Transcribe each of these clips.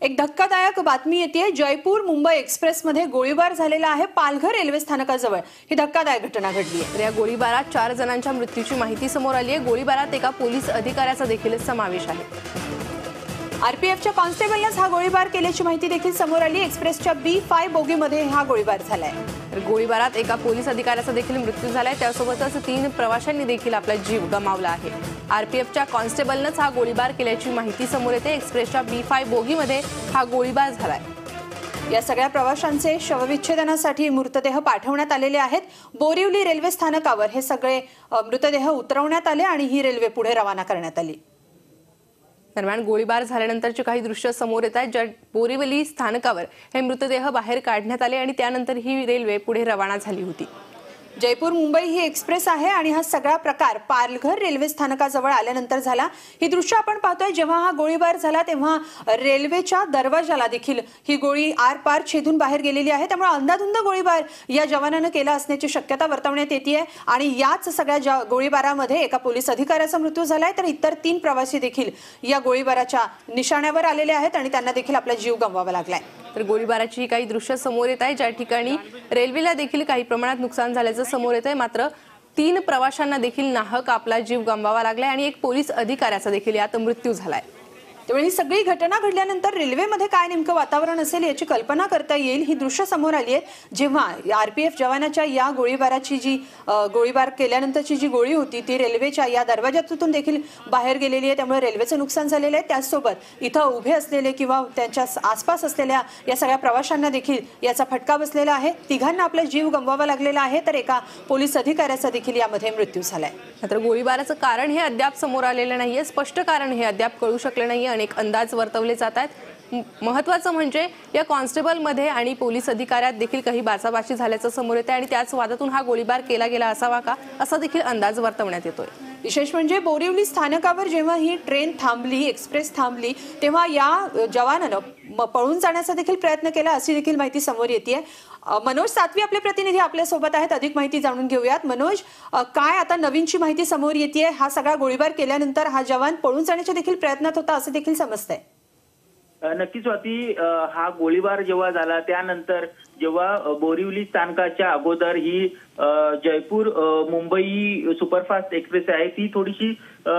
एक धक्कादायक बातमी येते। जयपूर मुंबई एक्सप्रेसमध्ये गोळीबार झालेला आहे। पालघर रेल्वे स्थानकाजवळ ही धक्कादायक घटना घडली आहे। या गोळीबारात 4 जणांच्या मृत्यूची माहिती समोर आली आहे। गोळीबारात एका पोलीस अधिकाऱ्याचा देखील समावेश आहे। आरपीएफच्या कॉन्स्टेबलनेच हा गोळीबार केल्याची माहिती देखील समोर आली। एक्सप्रेसच्या B5 बोगीमध्ये हा गोळीबार झालाय। गोळीबारात एका पोलीस अधिकाऱ्याचा देखील मृत्यू झालाय। त्यासोबतच 3 प्रवाशांनी देखील आपला जीव गमावला आहे। आरपीएफच्या कॉन्स्टेबलनेच हा गोळीबार केल्याची माहिती समोर येते। एक्सप्रेसच्या B5 बोगीमध्ये हा गोळीबार झालाय। या सगळ्या प्रवाशांचे शवविच्छेदनासाठी मृतदेह पाठवण्यात आलेले आहेत। बोरिवली रेल्वे स्थानकावर हे सगळे मृतदेह उतरवण्यात आले आणि ही रेल्वे पुढे रवाना करण्यात आली। दरम्यान गोळीबार झाल्यानंतरची काही दृश्य समोर येत आहेत। ज्या बोरिवली स्थानकावर हे मृतदेह बाहेर काढण्यात आले आणि त्यानंतर ही रेल्वे पुढे रवाना झाली होती। जयपूर मुंबई ही एक्सप्रेस आहे आणि हा सगळा प्रकार पालघर रेल्वे स्थानकाजवळ आल्यानंतर झाला। ही दृश्य आपण पाहतोय। जेव्हा हा गोळीबार झाला तेव्हा रेल्वेच्या दरवाजाला देखील ही गोळी आरपार छेदून बाहेर गेलेली आहे। त्यामुळे अंधाधुंद गोळीबार या जवानाने केला असण्याची शक्यता वर्तवण्यात येते आणि याच सगळ्या गोळीबारामध्ये एका पोलीस अधिकाऱ्याचा मृत्यू झालाय, तर इतर 3 प्रवासी देखील या गोळीबाराच्या निशाण्यावर आलेले आहेत आणि त्यांना देखील आपला जीव गमवावा लागलाय। तर गोळीबाराची काही दृश्य समोर येत आहे, ज्या ठिकाणी रेल्वेला देखील काही प्रमाणात नुकसान झाल्याचं समोर येत आहे। मात्र 3 प्रवाशांना देखील नाहक आपला जीव गमवावा लागलाय आणि एक पोलीस अधिकाऱ्याचा देखील यात मृत्यू झालाय। त्यामुळे ही सगळी घटना घडल्यानंतर रेल्वेमध्ये काय नेमकं वातावरण असेल याची कल्पना करता येईल। ही दृश्य समोर आली आहे जेव्हा आरपीएफ जवानाच्या या गोळीबाराची जी गोळीबार केल्यानंतरची जी गोळी होती ती रेल्वेच्या या दरवाजातून देखील बाहेर गेलेली आहे। त्यामुळे रेल्वेचं नुकसान झालेलं आहे। त्याचसोबत इथं उभे असलेले किंवा त्यांच्या आसपास असलेल्या या सगळ्या प्रवाशांना देखील याचा फटका बसलेला आहे। तिघांना आपला जीव गमवावा लागलेला आहे, तर एका पोलीस अधिकाऱ्याचा देखील यामध्ये मृत्यू झालाय। मात्र गोळीबाराचं कारण हे अद्याप समोर आलेलं नाहीये। स्पष्ट कारण हे अद्याप कळू शकले नाहीये। अनेक अंदाज वर्तवले जात आहेत। महत्त्वाचं म्हणजे या कॉन्स्टेबलमध्ये आणि पोलीस अधिकाऱ्यात देखील काही बाचाबाची झाल्याचं समोर येते आणि त्याच वादातून हा गोळीबार केला गेला असावा का असा देखील अंदाज वर्तवण्यात येतोय। विशेष म्हणजे बोरिवली स्थानकावर जेव्हा ही ट्रेन थांबली, एक्सप्रेस थांबली, तेव्हा या जवानानं पळून जाण्याचा देखील प्रयत्न केला अशी देखील माहिती समोर येते। मनोज सातवी आपले प्रतिनिधी आपल्या सोबत आहेत। अधिक माहिती जाणून घेऊयात। मनोज, काय आता नवीनची माहिती समोर येते? हा सगळा गोळीबार केल्यानंतर हा जवान पळून जाण्याच्या देखील प्रयत्नात होता असं देखील समजतंय। नक्कीच स्वाती, हा गोळीबार जेव्हा झाला त्यानंतर जेव्हा बोरिवली स्थानकाच्या अगोदर ही जयपूर मुंबई सुपरफास्ट एक्सप्रेस आहे ती थोडीशी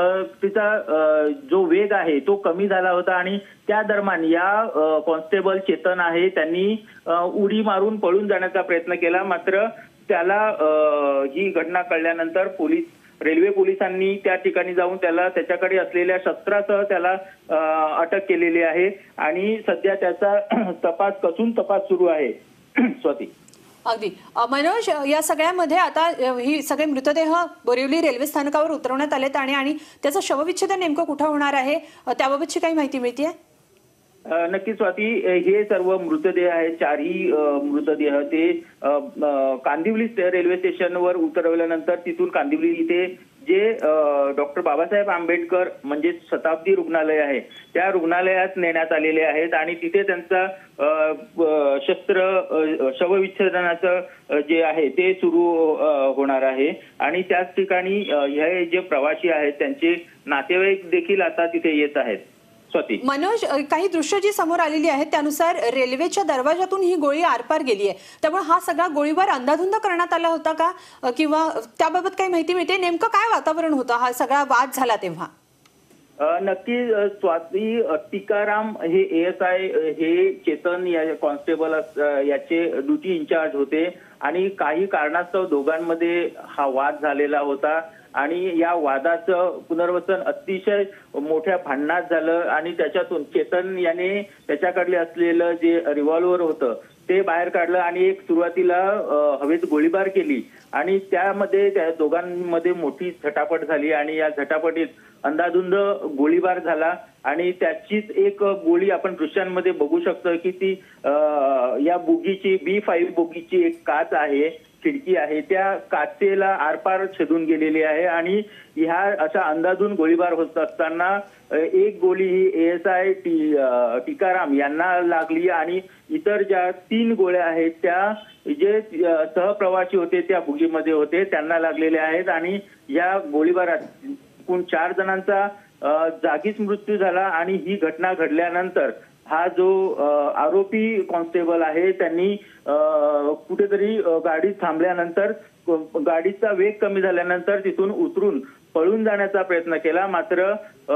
तिचा जो वेग आहे तो कमी झाला होता आणि त्या दरम्यान या कॉन्स्टेबल चेतन आहे त्यांनी उडी मारून पळून जाण्याचा प्रयत्न केला। मात्र त्याला ही घटना कळल्यानंतर रेल्वे पोलिसांनी त्या ठिकाणी जाऊन त्याच्याकडे असलेल्या शस्त्रासह त्याला अटक केलेली आहे आणि सध्या त्याचा कसून तपास सुरू आहे। स्वाती, अगदी मनोज, या सगळ्यामध्ये आता ही सगळे मृतदेह बोरिवली रेल्वे स्थानकावर उतरवण्यात आलेत आणि त्याचं शवविच्छेदन नेमकं कुठं होणार आहे त्याबाबतची काही माहिती मिळतेय? नक्कीच स्वाती, हे सर्व मृतदेह आहेत। 4ही मृतदेह ते कांदिवली रेल्वे स्टेशनवर उतरवल्यानंतर तिथून कांदिवली इथे जे डॉक्टर बाबासाहेब आंबेडकर म्हणजे शताब्दी रुग्णालय आहे त्या रुग्णालयात नेण्यात आलेले आहेत आणि तिथे त्यांचा शवविच्छेदनाचं जे आहे ते सुरू होणार आहे आणि त्याच ठिकाणी हे जे प्रवासी आहेत त्यांचे नातेवाईक देखील आता तिथे येत आहेत। स्वाती, मनोज, काही दृश्य जी समोर आलेली आहेत त्यानुसार रेल्वेच्या दरवाजातून ही गोळी आरपार गेली आहे, त्यामुळे हा सगळा गोळीबार अंधाधुंद करण्यात आला होता का किंवा त्याबाबत काही माहिती मिळते? नेमकं काय वातावरण होतं हा सगळा वाद झाला तेव्हा? नक्की स्वाती, टिकाराम हे ASI हे चेतन या कॉन्स्टेबल याचे ड्युटी इन्चार्ज होते आणि काही कारणास्तव दोघांमध्ये हा वाद झालेला होता आणि या वादाचं पुनर्वसन अतिशय मोठ्या भांडणात झालं आणि त्याच्यातून चेतन याने त्याच्याकडले असलेलं जे रिव्हॉल्वर होतं ते बाहेर काढलं आणि एक सुरुवातीला हवेत गोळीबार केली आणि त्यामध्ये त्या दोघांमध्ये मोठी झटापट झाली आणि या झटापटीत अंधाधुंद गोळीबार झाला आणि त्याचीच एक गोळी आपण दृश्यांमध्ये बघू शकतो की ती या बोगीची B5 बोगीची एक काच आहे, खिडकी आहे, त्या काचेला आरपार छेदून गेलेली आहे आणि ह्या अशा अंधाधुंद गोळीबार होत असताना एक गोळी ही ASI टिकाराम यांना लागली आणि इतर ज्या 3 गोळ्या आहेत त्या जे सहप्रवासी होते त्या बोगीमध्ये होते त्यांना लागलेले आहेत आणि या गोळीबारात एकूण 4 जणांचा जागीच मृत्यू झाला आणि ही घटना घडल्यानंतर हा जो आरोपी कॉन्स्टेबल आहे त्यांनी कुठेतरी गाडी थांबल्यानंतर गाडीचा वेग कमी झाल्यानंतर तिथून उतरून पळून जाण्याचा प्रयत्न केला, मात्र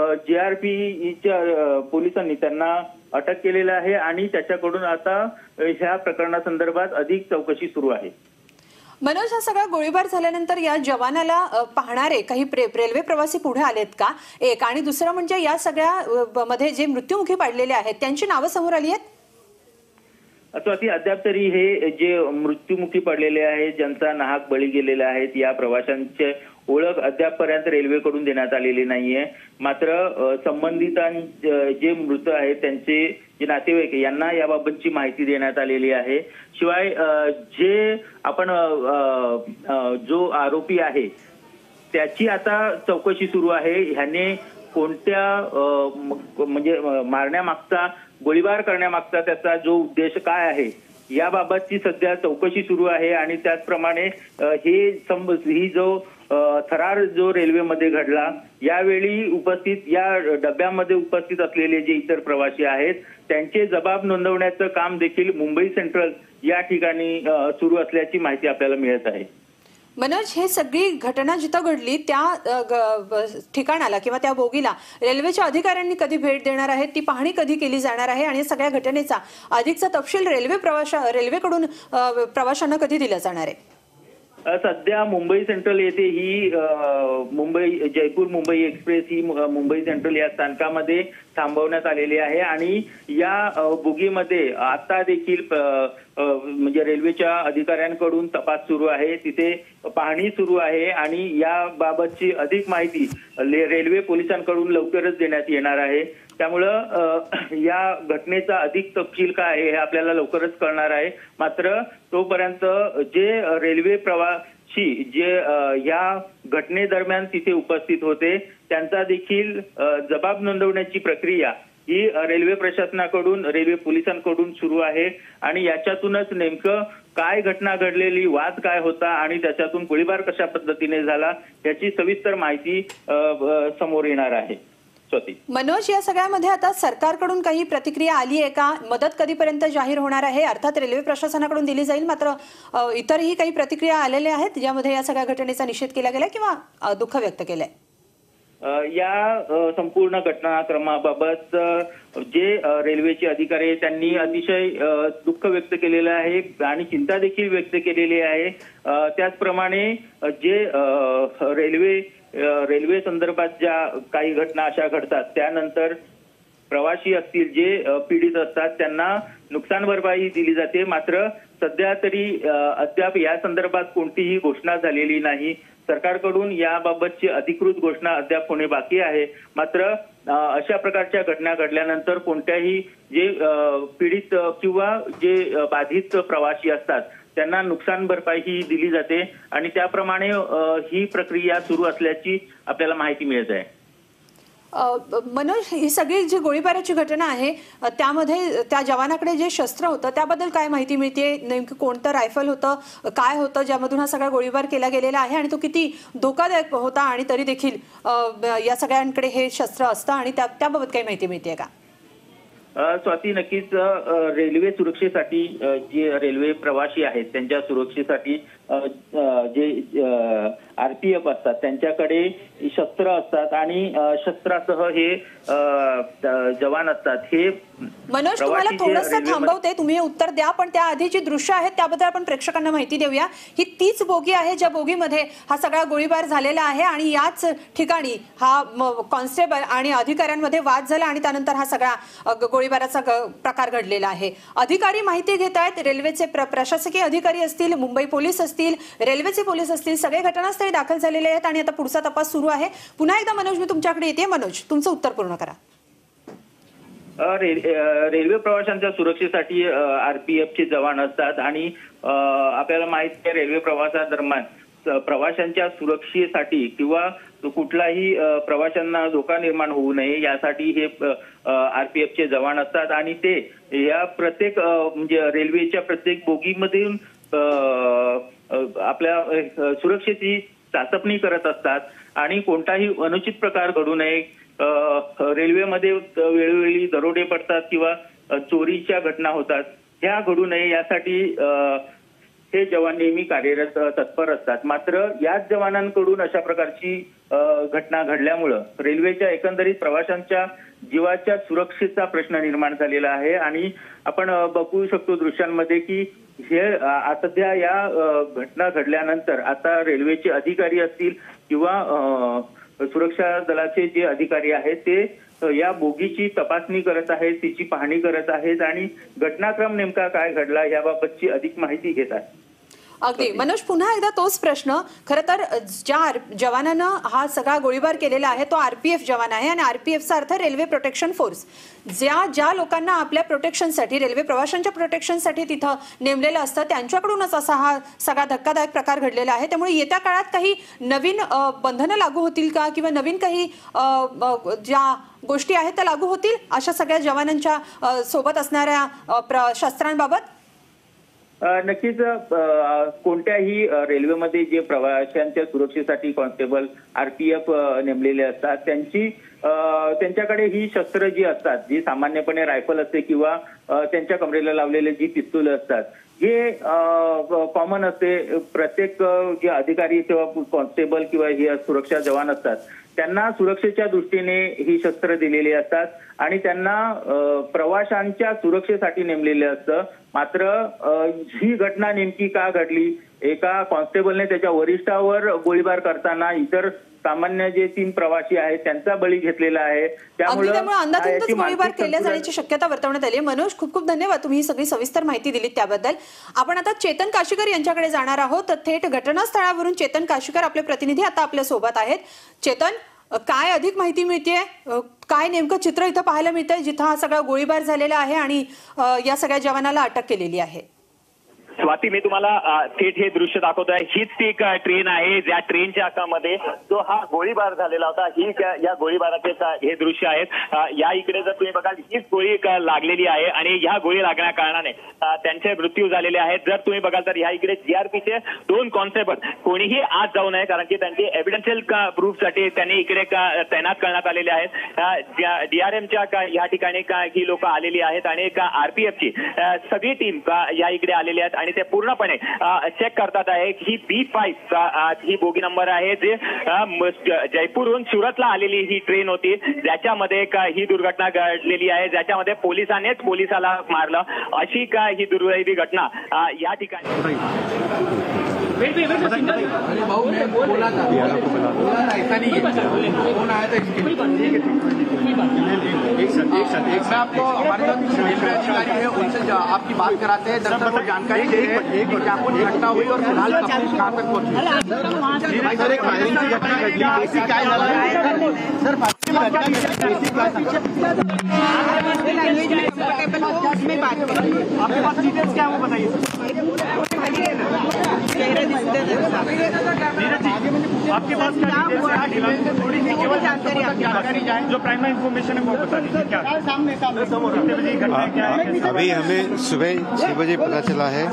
JRPच्या पोलिसांनी त्यांना अटक केलेलं आहे आणि त्याच्याकडून आता ह्या प्रकरणासंदर्भात अधिक चौकशी सुरू आहे. मनोज, हा सगळा गोळीबार झाल्यानंतर या जवानाला पाहणारे काही रेल्वे प्रवासी पुढे आलेत का? एक, आणि दुसरं म्हणजे या सगळ्या मध्ये जे मृत्युमुखी पडलेले आहेत त्यांची नावं समोर आली आहेत? स्वाती, अद्याप तरी हे जे मृत्युमुखी पडलेले आहेत, ज्यांचा नाहक बळी गेलेला आहेत, या प्रवाशांचे ओळख अद्यापपर्यंत रेल्वेकडून देण्यात आलेली नाहीये. मात्र जे मृत आहेत त्यांचे जे नातेवाईक यांना याबाबतची माहिती देण्यात आलेली आहे. शिवाय जे आपण जो आरोपी आहे त्याची आता चौकशी सुरू आहे. ह्याने कोणत्या म्हणजे मारण्यामागचा, गोळीबार करण्यामागचा त्याचा जो उद्देश काय आहे याबाबतची सध्या चौकशी सुरू आहे. आणि त्याचप्रमाणे ही जो थरार जो रेल्वेमध्ये घडला, यावेळी उपस्थित या डब्यामध्ये उपस्थित असलेले जे इतर प्रवासी आहेत त्यांचे जबाब नोंदवण्याचं काम देखील मुंबई सेंट्रल या ठिकाणी सुरू असल्याची माहिती आपल्याला मिळत आहे. मनोज, हे सगळी घटना जिथं घडली त्या ठिकाणाला किंवा त्या बोगीला रेल्वेच्या अधिकाऱ्यांनी कधी भेट देणार आहेत, ती पाहणी कधी केली जाणार आहे आणि सगळ्या घटनेचा अधिकचा तपशील रेल्वेकडून प्रवाशांना कधी दिला जाणार आहे? सध्या मुंबई सेंट्रल येथे ही जयपूर मुंबई एक्सप्रेस ही मुंबई सेंट्रल या स्थानकामध्ये थांबवण्यात आलेली आहे आणि या बोगीमध्ये आता देखील म्हणजे रेल्वेच्या अधिकाऱ्यांकडून तपास सुरू आहे, तिथे पाहणी सुरू आहे आणि याबाबतची अधिक माहिती रेल्वे पोलिसांकडून लवकरच देण्यात येणार आहे. त्यामुळं या घटनेचा अधिक तपशील काय आहे हे आपल्याला लवकरच कळणार आहे. मात्र तोपर्यंत जे रेल्वे प्रवासी जे या घटनेदरम्यान तिथे उपस्थित होते त्यांचा देखील जबाब नोंदवण्याची प्रक्रिया ही रेल्वे प्रशासनाकडून, रेल्वे पोलिसांकडून सुरू आहे आणि याच्यातूनच नेमकं काय घटना घडलेली, वाद काय होता आणि त्याच्यातून गोळीबार कशा पद्धतीने झाला याची सविस्तर माहिती समोर येणार आहे. मनोज, या सगळ्यामध्ये आता सरकारकडून काही प्रतिक्रिया आली आहे का? मदत कधीपर्यंत जाहीर होणार आहे? अर्थात रेल्वे प्रशासनाकडून दिली जाईल, मात्र इतरही काही प्रतिक्रिया आलेल्या आहेत ज्यामध्ये या सगळ्या घटनेचा निषेध केला गेला किंवा दुःख व्यक्त केलंय? या संपूर्ण घटनाक्रमाबाबत जे रेल्वेचे अधिकारी आहेत त्यांनी अतिशय दुःख व्यक्त केलेलं आहे आणि चिंता देखील व्यक्त केलेली आहे. त्याचप्रमाणे जे रेल्वे संदर्भात ज्या काही घटना अशा घडतात त्यानंतर प्रवासी असतील जे पीडित असतात त्यांना नुकसान भरपाई दिली जाते. मात्र सध्या तरी अद्याप या संदर्भात कोणतीही घोषणा झालेली नाही. सरकारकडून याबाबतची अधिकृत घोषणा अद्याप होणे बाकी आहे. मात्र अशा प्रकारच्या घटना घडल्यानंतर कोणत्याही जे पीडित किंवा जे बाधित प्रवासी असतात त्यांना नुकसान भरपाई ही दिली जाते आणि त्याप्रमाणे ही प्रक्रिया सुरू असल्याची आपल्याला माहिती मिळत आहे. मनोज, ही सगळी जी गोळीबाराची घटना आहे त्यामध्ये त्या जवानाकडे जे शस्त्र होतं त्याबद्दल काय माहिती मिळते? नेमकं कोणतं रायफल होतं, काय होतं ज्यामधून हा सगळा गोळीबार केला गेलेला आहे आणि तो किती धोकादायक होता आणि तरी देखील या सगळ्यांकडे हे शस्त्र असतं आणि त्याबाबत काही माहिती मिळते का? स्वाती, नक्कीच रेल्वे सुरक्षेसाठी जे रेल्वे प्रवासी आहेत त्यांच्या सुरक्षेसाठी जे RPF असतात त्यांच्याकडे शस्त्र असतात आणि शस्त्रासह हे जवान असतात. हे मनोज, तुम्हाला थोडंसं थांबवते, तुम्ही हे उत्तर द्या, पण त्याआधी जी दृश्य आहेत त्याबद्दल आपण प्रेक्षकांना माहिती देऊया. ही तीच बोगी आहे ज्या बोगीमध्ये हा सगळा गोळीबार झालेला आहे आणि याच ठिकाणी हा कॉन्स्टेबल आणि अधिकाऱ्यांमध्ये वाद झाला आणि त्यानंतर हा सगळा गोळीबाराचा प्रकार घडलेला आहे. अधिकारी माहिती घेत आहेत, रेल्वेचे प्रशासकीय अधिकारी असतील, मुंबई पोलीस असतील, रेल्वेचे पोलीस असतील, सगळे घटनास्थळी दाखल झालेले आहेत आणि आता पुढचा तपास सुरू आहे. पुन्हा एकदा मनोज, मी तुमच्याकडे येते. मनोज, तुमचं उत्तर पूर्ण करा. रेल्वे प्रवाशांच्या सुरक्षेसाठी RPFचे जवान असतात आणि आपल्याला माहिती आहे रेल्वे प्रवासादरम्यान प्रवाशांच्या सुरक्षेसाठी किंवा कुठलाही प्रवाशांना धोका निर्माण होऊ नये यासाठी हे RPFचे जवान असतात आणि ते या प्रत्येक म्हणजे रेल्वेच्या प्रत्येक बोगीमधून आपल्या सुरक्षेची चाचपणी करत असतात आणि कोणताही अनुचित प्रकार घडू नये. रेल्वेमध्ये वेळोवेळी दरोडे पडतात किंवा चोरीच्या घटना होतात ह्या घडू नये यासाठी हे जवान नेहमी कार्यरत तत्पर असतात. मात्र याच जवानांकडून अशा प्रकारची घटना घडल्यामुळं रेल्वेच्या एकंदरीत प्रवाशांच्या जीवाच्या सुरक्षेचा प्रश्न निर्माण झालेला आहे. आणि आपण बघू शकतो दृश्यांमध्ये की हे सध्या या घटना घडल्यानंतर आता रेल्वेचे अधिकारी असतील किंवा सुरक्षा दलाचे जे अधिकारी आहेत ते या बोगीची तपासणी करत आहेत, तिची पाहणी करत आहेत आणि घटनाक्रम नेमका काय घडला याबाबतची अधिक माहिती घेत आहेत. अगदी मनोज, पुन्हा एकदा तोच प्रश्न. खरं तर ज्या जवानानं हा सगळा गोळीबार केलेला आहे तो आरपीएफ जवान आहे आणि आरपीएफचा अर्थ रेल्वे प्रोटेक्शन फोर्स. ज्या लोकांना आपल्या प्रोटेक्शनसाठी, रेल्वे प्रवाशांच्या प्रोटेक्शनसाठी तिथं नेमलेलं असतं त्यांच्याकडूनच असा हा सगळा धक्कादायक प्रकार घडलेला आहे. त्यामुळे येत्या काळात काही नवीन बंधनं लागू होतील का किंवा नवीन काही ज्या गोष्टी आहेत त्या लागू होतील अशा सगळ्या जवानांच्या सोबत असणाऱ्या शस्त्रांबाबत? नक्कीच कोणत्याही रेल्वेमध्ये जे प्रवाशांच्या सुरक्षेसाठी कॉन्स्टेबल आरपीएफ नेमलेले असतात त्यांच्याकडे ही शस्त्र जी असतात, जी सामान्यपणे रायफल असते किंवा त्यांच्या कमरेला लावलेले जी पिस्तूल असतात हे कॉमन असते. प्रत्येक जे अधिकारी किंवा कॉन्स्टेबल किंवा हे सुरक्षा जवान असतात त्यांना सुरक्षेच्या दृष्टीने ही शस्त्र दिलेली असतात आणि त्यांना प्रवाशांच्या सुरक्षेसाठी नेमलेले असतं. मात्र ही घटना नेमकी का घडली? एका कॉन्स्टेबलने त्याच्या वरिष्ठावर गोळीबार करताना इतर सामान्य जे 3 प्रवासी आहेत त्यांचा बळी घेतलेला आहे. त्यामुळे अंदाधुंदच गोळीबार केल्या जाण्याची शक्यता वर्तवण्यात आली. मनोज, खूप खूप धन्यवाद, तुम्ही ही सगळी सविस्तर माहिती दिलीत त्याबद्दल. आपण आता चेतन काशीकर यांच्याकडे जाणार आहोत. थेट घटनास्थळावरून चेतन काशीकर आपले प्रतिनिधी आता आपल्या सोबत आहेत. चेतन, काय अधिक माहिती मिळतेय? काय नेमकं चित्र इथं पाहायला मिळतंय जिथं हा सगळा गोळीबार झालेला आहे आणि या सगळ्या जवानाला अटक केलेली आहे? स्वाती, मी तुम्हाला थेट हे दृश्य दाखवतोय. हीच ती एक ट्रेन आहे ज्या ट्रेनच्या आकामध्ये जो हा गोळीबार झालेला होता. ही या गोळीबाराचे हे दृश्य आहेत. या इकडे जर तुम्ही बघाल हीच गोळी लागलेली आहे आणि ह्या गोळी लागण्या कारणाने त्यांचे मृत्यू झालेले आहेत. जर तुम्ही बघाल तर ह्या इकडे जीआरपीचे 2 कॉन्स्टेबल कोणीही आज जाऊ नये कारण की त्यांची एव्हिडन्शियल प्रूफसाठी त्यांनी इकडे तैनात करण्यात आलेले आहेत. डीआरएमच्या या ठिकाणी ही लोक आलेली आहेत आणि आरपीएफची सगळी टीम या इकडे आलेली आहेत आणि ते पूर्णपणे चेक करतात आहे. ही B5 ही बोगी नंबर आहे जे जयपूरहून सुरतला आलेली ही ट्रेन होती ज्याच्यामध्ये ही दुर्घटना घडलेली आहे, ज्याच्यामध्ये पोलिसांनीच पोलिसाला मारलं अशी ही दुर्दैवी घटना या ठिकाणी. आपको हमारे रेलवे अधिकारी है उनसे आपकी बात कराते हैं. दरअसल वो जानकारी दे रहे हैं कि क्या कुछ घटना हुई और फिलहाल कहाँ तक पहुंची. सर, एक फायरिंग की घटना घटली, बेसिक क्या सर आपके पास डिटेल्स क्या है वो बताइए. आपके पास जानकारी जाए जो प्राइमरी इन्फॉर्मेशन है वो बता दीजिए. क्या अभी हमें सुबह 6 बजे पता चला है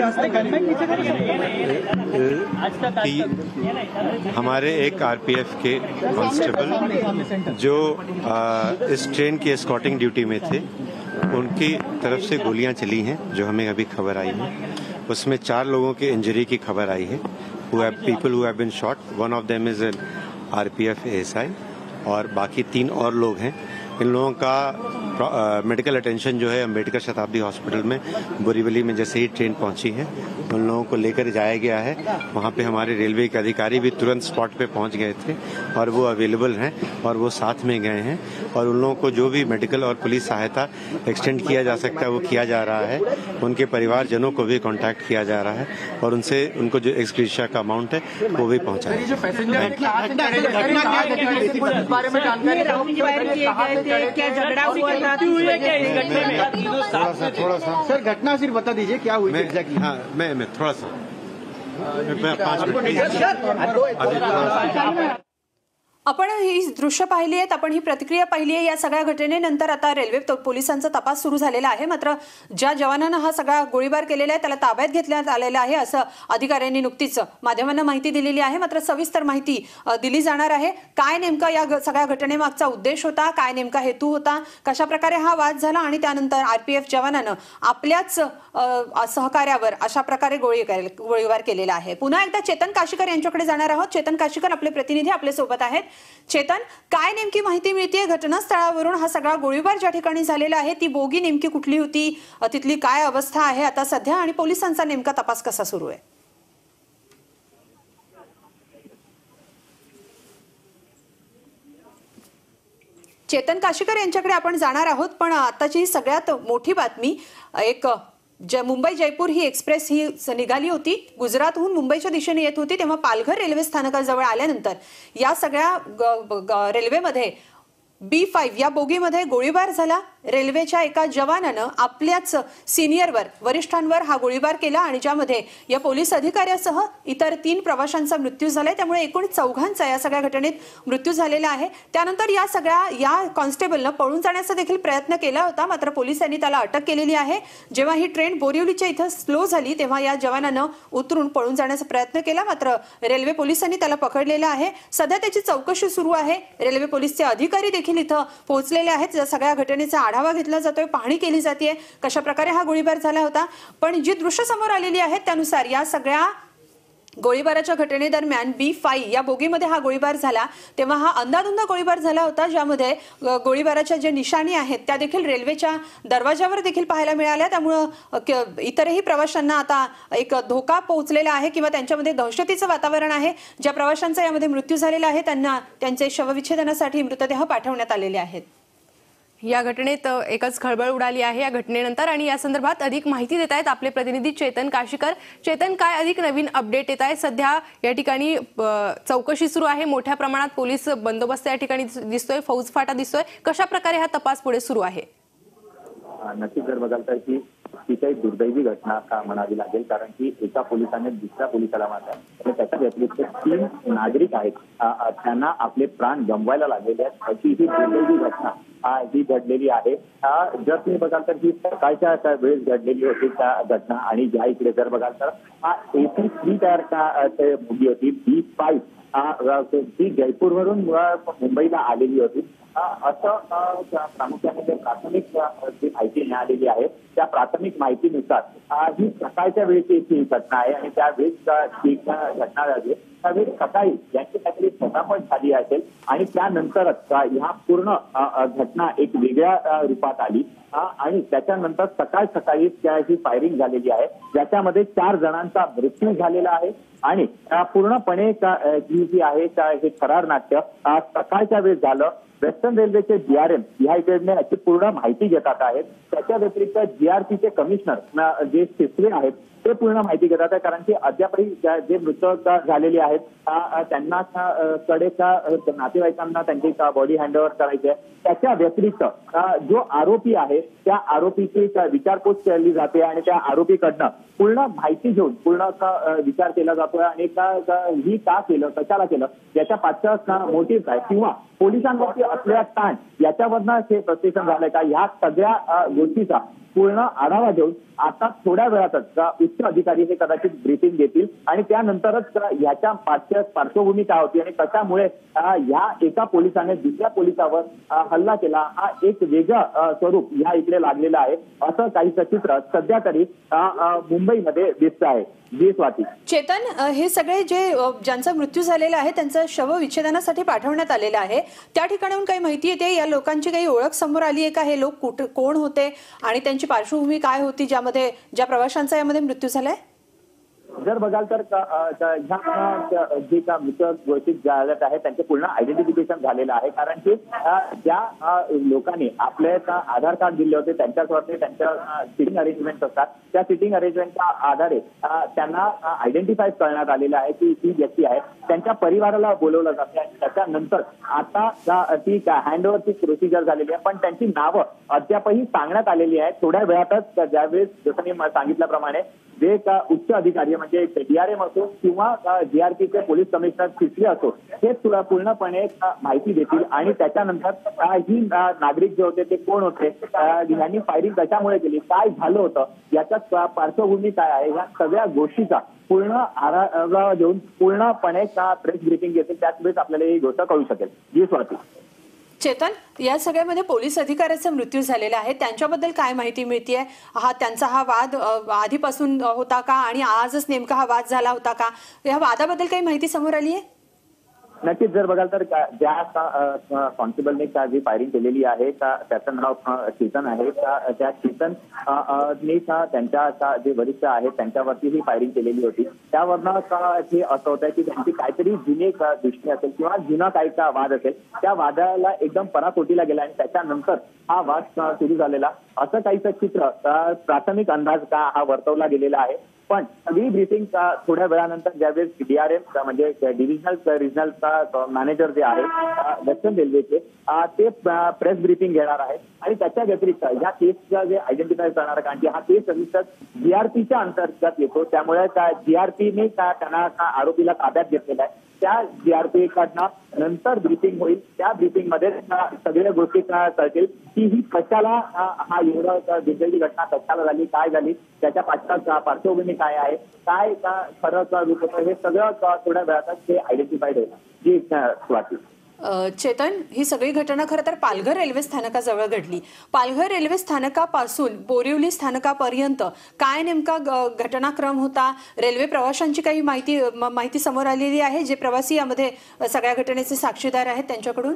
कि हमारे एक आरपीएफ के कांस्टेबल जो इस ट्रेन की एस्कॉर्टिंग ड्यूटी में थे उनकी तरफ से गोलियां चली हैं जो हमें अभी खबर आई है. उसमें 4 लोगों के इंजरी की खबर आई है. People who have been shot. One of them is an RPF ASI और बाकी 3 और लोग हैं. इन लोगों का मेडिकल अटेंशन जो है अम्बेडकर शताब्दी हॉस्पिटल में बोरीवली में जैसे ही ट्रेन पहुंची है उन लोगों को लेकर जाया गया है. वहां पे हमारे रेलवे के अधिकारी भी तुरंत स्पॉट पे पहुंच गए थे और वो अवेलेबल हैं और वो साथ में गए हैं और उन लोगों को जो भी मेडिकल और पुलिस सहायता एक्सटेंड किया जा सकता है वो किया जा रहा है. उनके परिवारजनों को भी कांटेक्ट किया जा रहा है और उनसे उनको जो एक्सग्रेशिया का अमाउंट है वो भी पहुंचाया. थोड़ा सा सर घटना सिर्फ बता दीजिए क्या हुई एग्जैक्टली. हाँ, मैं थोड़ा सा 5 मिनट आपण ही दृश्य पाहिली आहेत, आपण ही प्रतिक्रिया पाहिली आहे. या सगळ्या घटनेनंतर आता रेल्वे पोलिसांचा तपास सुरू झालेला आहे. मात्र ज्या जवानानं हा सगळा गोळीबार केलेला आहे त्याला ताब्यात घेतण्यात आलेला आहे असं अधिकाऱ्यांनी नुकतीच माध्यमांना माहिती दिलेली आहे. मात्र सविस्तर माहिती दिली जाणार आहे. काय नेमका या सगळ्या घटनेमागचा उद्देश होता, काय नेमका हेतू होता, कशा प्रकारे हा वाद झाला आणि त्यानंतर आरपीएफ जवानानं आपल्याच सहकार्यावर अशा प्रकारे गोळीबार केलेला आहे. पुन्हा एकदा चेतन काशीकर यांच्याकडे जाणार आहोत. चेतन काशीकर आपले प्रतिनिधी आपल्या सोबत आहेत. चेतन, काय नेमकी माहिती मिळते घटनास्थळावरून? हा सगळा गोळीबार ज्या ठिकाणी झालेला आहे ती बोगी नेमकी कुठली होती, तिथली काय अवस्था आहे आता सध्या, आणि पोलिसांचा नेमका तपास कसा सुरू आहे? चेतन काशीकर यांच्याकडे आपण जाणार आहोत. पण आताची सगळ्यात मोठी बातमी, एक मुंबई जयपूर ही एक्सप्रेस ही निघाली होती, गुजरातहून मुंबईच्या दिशेने येत होती, तेव्हा पालघर रेल्वे स्थानकाजवळ आल्यानंतर या सगळ्या रेल्वेमध्ये B5 या बोगीमध्ये गोळीबार झाला. रेल्वेच्या एका जवानानं आपल्याच सिनियरवर, वरिष्ठांवर हा गोळीबार केला आणि ज्यामध्ये या पोलीस अधिकाऱ्यासह इतर 3 प्रवाशांचा मृत्यू झालाय. त्यामुळे एकूण 4घांचा या सगळ्या घटनेत मृत्यू झालेला आहे. त्यानंतर या कॉन्स्टेबलनं पळून जाण्याचा देखील प्रयत्न केला होता, मात्र पोलिसांनी त्याला अटक केलेली आहे. जेव्हा ही ट्रेन बोरिवलीच्या इथं स्लो झाली तेव्हा या जवानानं उतरून पळून जाण्याचा प्रयत्न केला, मात्र रेल्वे पोलिसांनी त्याला पकडलेलं आहे. सध्या त्याची चौकशी सुरू आहे. रेल्वे पोलीसचे अधिकारी देखील इथं पोहोचलेले आहेत. या सगळ्या घटनेचा आढावा घेतला जातोय, पाहणी केली जाते कशा प्रकारे हा गोळीबार झाला होता. पण जी दृश्य समोर आलेली आहेत त्यानुसार या सगळ्या गोळीबाराच्या घटनेदरम्यान B5 या बोगीमध्ये हा गोळीबार झाला तेव्हा हा अंधाधुंद गोळीबार झाला होता, ज्यामध्ये गोळीबाराच्या जे निशाणी आहेत त्या देखील रेल्वेच्या दरवाजावर देखील पाहायला मिळाल्या. त्यामुळं इतरही प्रवाशांना आता एक धोका पोहोचलेला आहे किंवा त्यांच्यामध्ये दहशतीचं वातावरण आहे. ज्या प्रवाशांचा यामध्ये मृत्यू झालेला आहे त्यांना त्यांचे शवविच्छेदनासाठी मृतदेह पाठवण्यात आलेले आहेत. या घटनेत एकच खळबळ उडाली आहे या घटनेनंतर, आणि या संदर्भात अधिक माहिती देत आहेत आपले प्रतिनिधी चेतन काशीकर. चेतन, काय अधिक नवीन अपडेट येत आहे? सध्या या ठिकाणी चौकशी सुरू आहे, मोठ्या प्रमाणात पोलीस बंदोबस्त या ठिकाणी दिसतोय, फौजफाटा दिसतोय, कशा प्रकारे हा तपास पुढे सुरू आहे? नक्कीच जर बघाल तर ही काही दुर्दैवी घटना का म्हणावी लागेल, कारण की एका पोलिसाने दुसऱ्या पोलिसाला मारला आणि त्याच्या व्यतिरिक्त 3 नागरिक आहेत त्यांना आपले प्राण गमवायला लागलेले आहेत. अशी ही दुर्दैवी घटना ही घडलेली आहे. जर तुम्ही बघाल तर ही सकाळच्या वेळेस घडलेली होती त्या घटना, आणि ज्या इकडे जर बघाल तर AC3 टायर बोगी होती B5 ती जयपूरवरून मुंबईला आलेली होती असं प्रामुख्याने प्राथमिक जी माहिती मिळालेली आहे त्या प्राथमिक माहितीनुसार ही सकाळच्या वेळेची ही घटना आहे. आणि त्यावेळेस घटना झाली त्यावेळेस सकाळी यांची काहीतरी पटापट झाली असेल आणि त्यानंतरच ह्या पूर्ण घटना एक वेगळ्या रूपात आली आणि त्याच्यानंतर सकाळी ही फायरिंग झालेली आहे, ज्याच्यामध्ये 4 जणांचा मृत्यू झालेला आहे. आणि पूर्णपणे जी आहे हे थरार नाट्य सकाळच्या वेळेस झालं. वेस्टर्न रेल्वेचे DRM ह्या इकडे याची पूर्ण माहिती घेतात आहेत. त्याच्या व्यतिरिक्त GRPचे कमिशनर जे सिसवे आहेत ते पूर्ण माहिती घेतात आहे, कारण की अद्यापही जे मृत झालेले आहेत त्यांना कडेच्या नातेवाईकांना त्यांची बॉडी हँडओव्हर करायची आहे. त्याच्या व्यतिरिक्त जो आरोपी आहे त्या आरोपीची विचारपूस केली जाते आणि त्या आरोपीकडनं पूर्ण माहिती घेऊन पूर्ण विचार केला जातोय आणि ही का केलं, कशाला केलं, याच्या पाठच्या मोटिव्ह आहे किंवा पोलिसांवरती असलेला ताण याच्यावरनं हे प्रत्यक्षण झालंय का, ह्या सगळ्या गोष्टीचा पूर्ण आढावा घेऊन आता थोड्या वेळातच उच्च अधिकारी हे कदाचित ब्रीफिंग घेतील आणि त्यानंतरच ह्याच्या पार्श्वभूमी काय होती आणि कशामुळे ह्या एका पोलिसाने दुसऱ्या पोलिसावर हल्ला केला, हा एक वेगळं स्वरूप ह्या इकडे लागलेलं आहे असं काहीसं चित्र सध्या तरी मुंबईमध्ये दिसत आहे. जी स्वाती. चेतन, हे सगळे ज्यांचा मृत्यू झालेला आहे त्यांचं शव विच्छेदनासाठी पाठवण्यात आलेलं आहे, त्या ठिकाणाहून काही माहिती येते? या लोकांची काही ओळख समोर आली आहे का? हे लोक कोण होते आणि त्यांची पार्श्वभूमी काय होती ज्या प्रवाशांचा यामध्ये मृत्यू झालाय? जर बघाल तर ह्या जे का मृत घोषित झालेत आहे त्यांचे पूर्ण आयडेंटिफिकेशन झालेलं आहे, कारण की ज्या लोकांनी आपले आधार कार्ड दिले होते त्यांच्यावरती त्यांच्या सिटिंग अरेंजमेंट असतात, त्या सिटिंग अरेंजमेंटच्या आधारे त्यांना आयडेंटिफाय करण्यात आलेलं आहे की ही व्यक्ती आहे. त्यांच्या परिवाराला बोलवलं जाते आणि त्याच्यानंतर आता ती हँडओव्हरची प्रोसिजर झालेली आहे, पण त्यांची नावं अद्यापही सांगण्यात आलेली आहेत. थोड्या वेळातच ज्यावेळेस जसं मी सांगितल्याप्रमाणे जे उच्च अधिकारी म्हणजे DRM असो किंवा GRPचे पोलीस कमिशनर चिखली असो हे पूर्णपणे माहिती देतील आणि त्याच्यानंतर ही नागरिक जे होते ते कोण होते, यांनी फायरिंग कशामुळे केली, काय झालं होतं, याच्या पार्श्वभूमी काय आहे, या सगळ्या गोष्टीचा पूर्ण आढावा देऊन पूर्णपणे प्रेस ब्रीफिंग घेतील. त्याच वेळेस आपल्याला ही गोष्ट कळू शकेल. जी स्वाती. चेतन, या सगळ्यामध्ये पोलीस अधिकाऱ्याचा मृत्यू झालेला आहे, त्यांच्याबद्दल काय माहिती मिळतेय? त्यांचा हा वाद आधीपासून होता का आणि आजच नेमका हा वाद झाला होता का? या वादाबद्दल काही माहिती समोर आली आहे? नक्कीच जर बघाल तर ज्या कॉन्स्टेबलने जी फायरिंग केलेली आहे त्याचं नाव चेतन आहे. त्या चेतन ने त्यांच्या जे वरिष्ठ आहेत त्यांच्यावरती ही फायरिंग केलेली होती. त्यावरनं हे असं होतं की त्यांची काहीतरी जुनी दृष्टी असेल किंवा जुना काही वाद असेल, त्या वादाला एकदम पराकोटीला गेला आणि त्याच्यानंतर हा वाद सुरू झालेला असं काहीच चित्र प्राथमिक अंदाज हा वर्तवला गेलेला आहे. पण सगळी ब्रीफिंग थोड्या वेळानंतर ज्यावेळेस DRM म्हणजे रिजनल मॅनेजर जे आहे वेस्टर्न रेल्वेचे ते प्रेस ब्रीफिंग घेणार आहे आणि त्याच्या व्यतिरिक्त या केसचा जे आयडेंटिफाय करणार, कारण की हा केस GRPच्या अंतर्गत येतो, त्यामुळे GRPने त्यांना आरोपीला ताब्यात घेतलेला आहे. त्या GRP कडनं नंतर ब्रीफिंग होईल. त्या ब्रीफिंग मध्ये सगळ्या गोष्टी कळतील की ही कशाला हा एवढा दिग्गज घटना कशाला झाली, काय झाली, त्याच्या पार्श्वभूमी काय आहे, काय खरं रूप होतं, हे सगळं थोड्या वेळातच ते आयडेंटिफाईड होईल. जी स्वाती. चेतन, ही सगळी घटना खरं तर पालघर रेल्वे स्थानकाजवळ घडली. पालघर रेल्वे स्थानकापासून बोरिवली स्थानकापर्यंत काय नेमका घटनाक्रम होता? रेल्वे प्रवाशांची काही माहिती समोर आलेली आहे, जे प्रवासी यामध्ये सगळ्या घटनेचे साक्षीदार आहेत त्यांच्याकडून?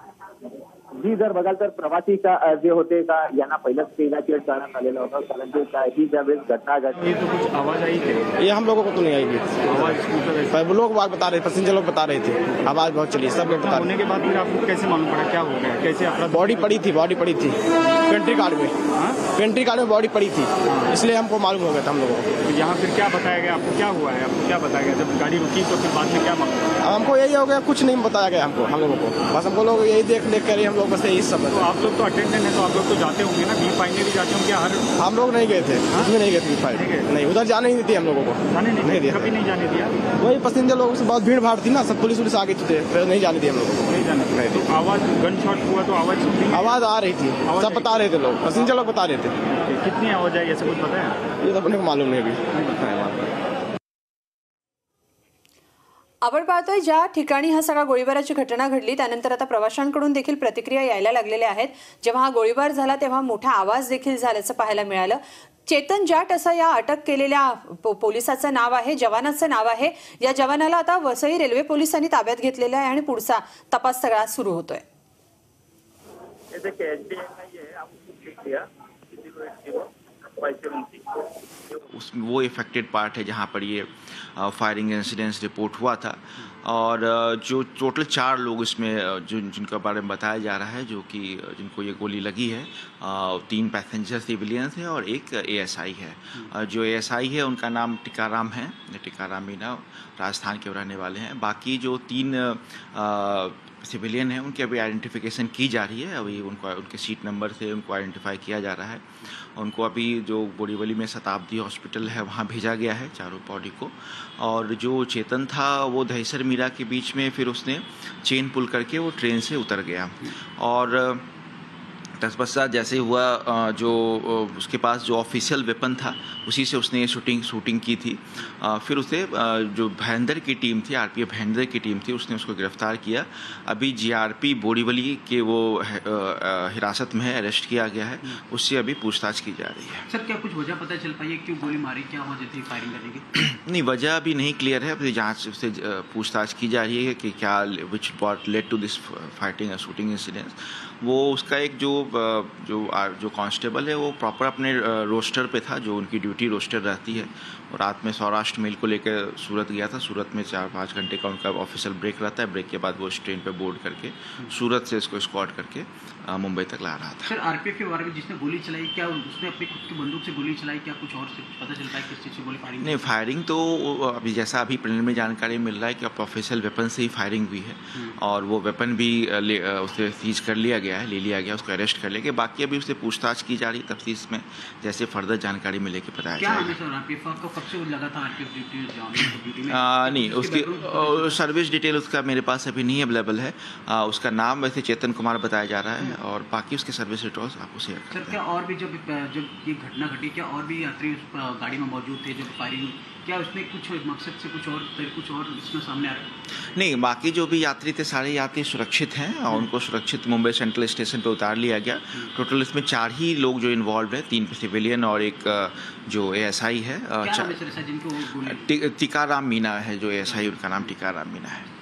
जी जर बघाल तर प्रवासी जे होते यांना पहिलंच इव्हॅक्युएट करण्यात आलेलं होतं, कारण की ही ज्यावेळेस घटना घडली तो कुछ आवाज आई थी, ये हम लोगों को तो नहीं आई आवाज. लोग बता रहे, पैसेंजर लोग बता रहे थे आवाज बहुत चली, सब लोग बता. होने के बाद फिर आपको कैसे मालूम पड़ा, क्या हो गया, कैसे अपना बॉडी पड़ी थी पेंट्री कार्ड में बॉडी पड़ी थी, इसलिए हमको मालूम हो गया था हम लोगों को. यहाँ फिर क्या बताया गया आपको, क्या हुआ है, आपको क्या बताया गया जब गाड़ी रुकी तो फिर बाद में क्या मालूम? हमको यही हो गया, कुछ नहीं बताया गया हम लोगों को. बस हमको लोग यही देख कर हम लोग बस यही सब. तो आप लोग तो अटेंडेंट है, तो आप लोग तो जाते होंगे ना, बी फाइन में भी जाते होंगे? हर हम लोग नहीं गए थे, उसमें नहीं गए थे बी फाइन, नहीं उधर जाने नहीं दिए हम लोगों को, जाने नहीं दिया, कभी नहीं जाने दिया. वही पैसेंजर लोगों से बहुत भीड़ भाड़ थी ना, सब पुलिस आगे थे, फिर नहीं जाने दिए हम लोगों को. नहीं जाने. तो आवाज गन शॉट हुआ तो आवाज आ रही थी, सब बता रहे थे लोग, पैसेंजर लोग बता रहे थे. कितनी आवाज आई ऐसा कुछ पता है? ये तो अपने को मालूम नहीं अभी. आपण पाहतोय ज्या ठिकाणी हा सगळा गोळीबाराची घटना घडली त्यानंतर आता प्रवाशांकडून देखील प्रतिक्रिया यायला लागलेल्या आहेत. जेव्हा हा गोळीबार झाला तेव्हा मोठा आवाज देखील झाल्याचं पाहायला मिळालं. चेतन जाट असं या अटक केलेल्या पोलिसाचं नाव आहे, जवानाचं नाव आहे. या जवानाला आता वसई रेल्वे पोलिसांनी ताब्यात घेतलेलं आहे आणि पुढचा तपास सगळा सुरू होतोय. वो इफेक्टेड पार्ट है जहाँ पर ये फायरिंग इंसिडेंस रिपोर्ट हुआ था और जो टोटल 4 लोग इसमें जिनका बारे में बताया जा रहा है जो कि जिनको ये गोली लगी है, 3 पैसेंजर सिविलियंस हैं और 1 ASI है. जो ASI है उनका नाम टिकाराम है, टिकाराम मीना राजस्थान के रहने वाले हैं. बाकी जो 3 सिविलियन हैं उनकी अभी आइडेंटिफिकेशन की जा रही है. अभी उनके सीट नंबर से उनको आइडेंटिफाई किया जा रहा है. उनको अभी जो बोरीवली में शताब्दी हॉस्पिटल है वहाँ भेजा गया है चारों बॉडी को. और जो चेतन था वो दहीसर मीरा के बीच में फिर उसने चेन पुल करके वो ट्रेन से उतर गया और तत्पश्चात जैसे हुआ जो उसके पास जो ऑफिशियल वेपन था उसी से उसने शूटिंग की थी. फिर उसे जो भैंदर की टीम थी, RPF भैंदर की टीम थी, उसने उसको गिरफ्तार किया. अभी GRP बोरीवली के वो हिरासत में है, अरेस्ट किया गया है. उससे अभी पूछताछ की जा रही है. सर क्या कुछ वजह पता चल पाई है क्यों गोली मारी, क्या वजह थी फायरिंग करने की? नहीं, वजह अभी नहीं क्लियर है. अभी जांच से पूछताछ की जा रही है कि क्या which what led to this fighting और शूटिंग इंसिडेंस. वो उसका एक जो कांस्टेबल है वो प्रॉपर अपने रोस्टर पे था, जो उनकी ड्यूटी रोस्टर रहती है. और रात में सौराष्ट्र मेल को लेकर सूरत गया था. सूरत में 4-5 घंटे का उनका ऑफिशियल ब्रेक रहता है. ब्रेक के बाद वो इस ट्रेन पे बोर्ड करके सूरत से इसको स्क्वाड करके मुंबई तक ला रहा था. सर RPF के बारे में जिसने गोली चलाई, क्या उसने अपनी खुद की बंदूक से गोली चलाई, क्या कुछ और से पता चलता है किस चीज़ से गोली फायरिंग? नहीं, फायरिंग तो अभी जैसा अभी प्रिलिमिनरी जानकारी मिल रहा है कि ऑफिशियल वेपन से ही फायरिंग हुई है और वो वेपन भी उसे सीज कर लिया गया है, ले लिया गया, उसको अरेस्ट अरेस्ट कर लेंगे। बाकी अभी उससे पूछताछ की जा रही है तफ्तीश में, जैसे फर्दर जानकारी मिलेगी बताया क्या जाएगा। है सर आरपीएफ आपको कब से लगा था आरपीएफ ड्यूटी में? नहीं, उसकी सर्विस डिटेल उसका मेरे पास अभी नहीं अवेलेबल है। उसका नाम वैसे चेतन कुमार बताया जा रहा है और बाकी उसके सर्विस डिटेल्स आपको शेयर सर करते क्या और भी जब ये घटना घटी क्या और भी यात्री उस गाड़ी में मौजूद थे जब फायरिंग, क्या उसमें कुछ मकसद से कुछ और इसमें सामने आ रहा है? नहीं, बाकी जो भी यात्री थे सारे यात्री सुरक्षित हैं और उनको सुरक्षित मुंबई सेंट्रल स्टेशन पे उतार लिया गया। टोटल इसमें 4 ही लोग जो इन्वॉल्व है, 3 सिविलियन और एक जो ASI है। क्या नाम है सर जिनको गोली? टीकाराम मीना है जो ASI, उनका नाम टीकाराम मीना है।